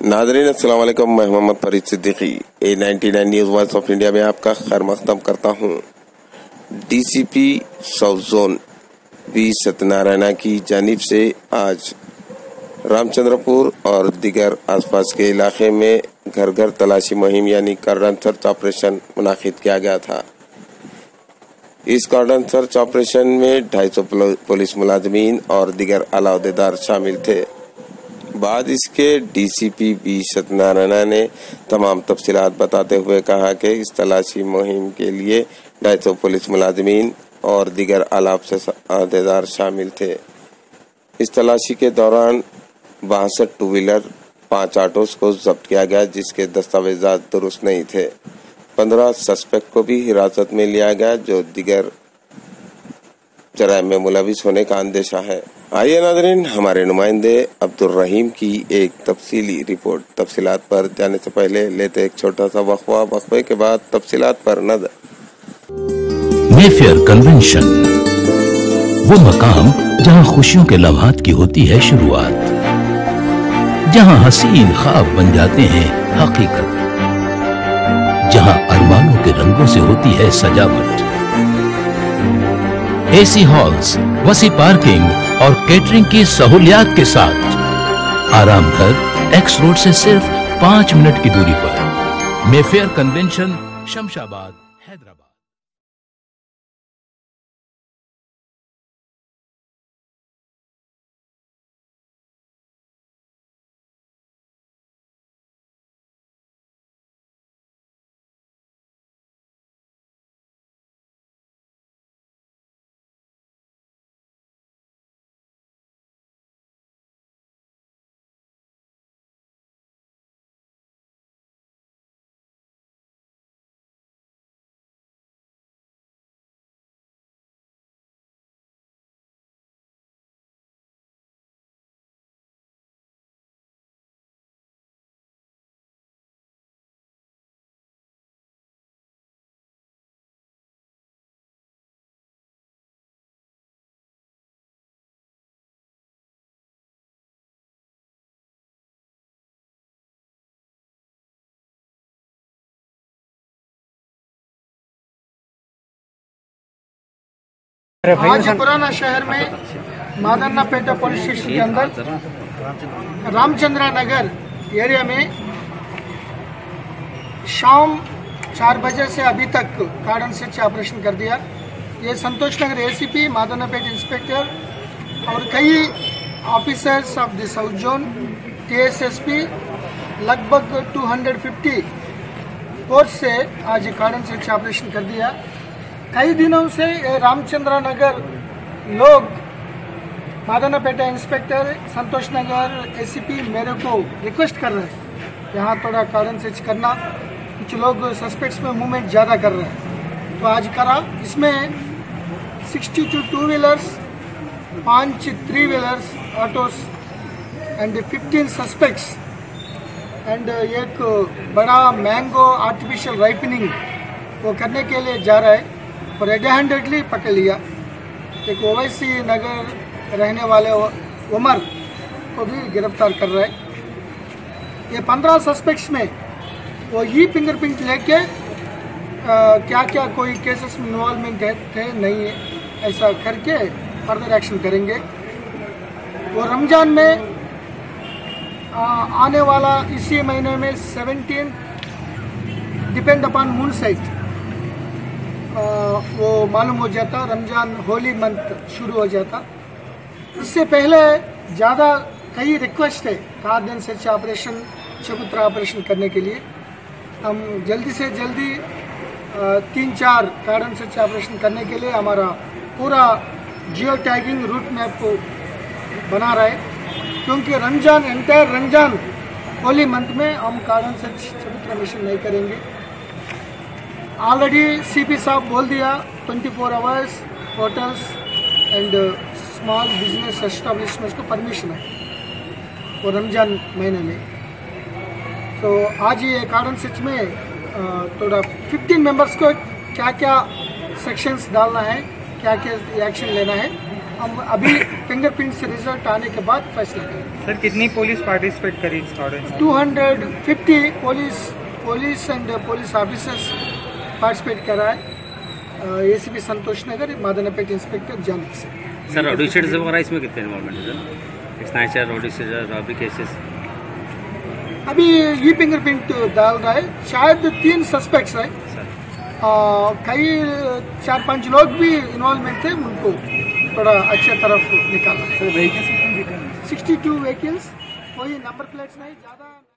नाज़रीन अस्सलाम वालेकुम। मैं Mohammad Farid Siddiqui A99 news voice of India में आपका खैर मक़दम करता हूँ। DCP south zone V Satyanarayana की जानिब से आज रामचंद्रपुर और दीगर आसपास के इलाके में घर घर तलाशी मुहिम यानी कार्डन सर्च ऑपरेशन मुनाकिद किया गया था। इस कार्डन सर्च ऑपरेशन में 250 पुलिस मुलाजमीन और दीगर आला अहदेदार शामिल थे। बाद इसके DCP V सत्यनारायणा ने तमाम तफसीलात बताते हुए कहा कि इस तलाशी मुहिम के लिए 250 पुलिस मुलाजमीन और दीगर आला अहदेदार शामिल थे। इस तलाशी के दौरान 62 टू व्हीलर 5 ऑटोस को जब्त किया गया जिसके दस्तावेजात दुरुस्त नहीं थे। 15 सस्पेक्ट को भी हिरासत में लिया गया जो दीगर जराइम में मुलविस होने का अंदेशा है। आइए नाज़रीन, हमारे नुमाइंदे अब्दुल रहीम की एक तफसीली रिपोर्ट। तफसीलात पर जाने से पहले लेते एक छोटा सा वक्फा, वक्फे के बाद तफसीलात पर नजर। मेफेयर कन्वेंशन, वो मकाम जहां खुशियों के लम्हात की होती है शुरुआत, जहां हसीन ख्वाब बन जाते हैं हकीकत, जहां अरमानों के रंगों से होती है सजावट। AC हॉल्स, वसी पार्किंग और केटरिंग की सहूलियात के साथ आराम घर एक्स रोड से सिर्फ 5 मिनट की दूरी पर। Mayfair convention, Shamshabad, Hyderabad. आज पुराना शहर में मादन्नापेट पुलिस स्टेशन के अंदर रामचंद्रा नगर एरिया में शाम 4 बजे से अभी तक कार्डन सर्च ऑपरेशन कर दिया। ये संतोष नगर ACP, मादन्नापेट इंस्पेक्टर और कई officers of the south zone, TSSP, लगभग 250 फोर्स से आज कार्डन सर्च ऑपरेशन कर दिया। कई दिनों से रामचंद्रा नगर लोग मादन्नापेटा इंस्पेक्टर, संतोष नगर ACP मेरे को रिक्वेस्ट कर रहे हैं यहाँ थोड़ा कार्डन सर्च करना। कुछ लोग सस्पेक्ट्स में मूवमेंट ज़्यादा कर रहे हैं तो आज करा। इसमें 62 two wheelers, 5 3 wheelers autos and 15 suspects and एक बड़ा मैंगो आर्टिफिशियल राइपनिंग वो करने के लिए जा रहा है और रेड हैंडेडली पकड़ लिया। एक ओवैसी नगर रहने वाले उमर को भी गिरफ्तार कर रहे हैं। ये 15 सस्पेक्ट्स में वो ही फिंगरप्रिंट लेके क्या क्या कोई केसेस में इन्वॉल्वमेंट थे नहीं है ऐसा करके फर्दर एक्शन करेंगे। वो रमजान में आने वाला इसी महीने में 17 डिपेंड अपॉन मून साइट वो मालूम हो जाता, रमजान होली मंथ शुरू हो जाता। इससे पहले ज़्यादा कई रिक्वेस्ट है कार्डन सर्च ऑपरेशन, चबूतरा ऑपरेशन करने के लिए। हम जल्दी से जल्दी 3-4 कार्डन सर्च ऑपरेशन करने के लिए हमारा पूरा जियो टैगिंग रूट मैप को बना रहा है क्योंकि Ramzan entire Ramzan holy month में हम कार्डन सर्च चबूतरा मिशन नहीं करेंगे। ऑलरेडी CP साहब बोल दिया 24 hours hotels and small business establishments को परमिशन है और रमजान महीने में। तो आज ये कार्डन सर्च में थोड़ा 15 मेंबर्स को क्या क्या सेक्शंस डालना है, क्या क्या एक्शन लेना है हम अभी फिंगरप्रिंट से रिजल्ट आने के बाद फैसला करेंगे। सर कितनी पुलिस पार्टिसिपेट करी इस कॉर्डन से? 250 police and police officers participate कर रहा है। एसीपी संतोष नगर, मादनापेट इंस्पेक्टर जानिब से। सर रॉडी शीटर्स वगैरह इसमें कितने इन्वॉल्वमेंट है sir? Snatcher, rowdy sheeter, robbery cases अभी ये फिंगरप्रिंट डाल रहा है, शायद 3 सस्पेक्ट्स है, कई 4-5 लोग भी इन्वॉल्वमेंट थे, उनको थोड़ा अच्छे तरफ निकाला है। 62 व्हीकल्स, कोई नंबर प्लेट्स नहीं ज़्यादा।